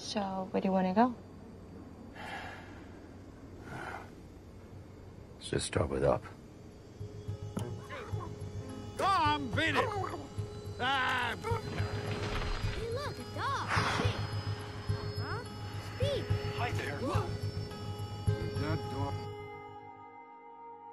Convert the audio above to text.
So, where do you want to go? Let's just start with up. Go on, beat it! Ah! Hey, look, a dog. Huh? Steve. Hi there. Look. That dog.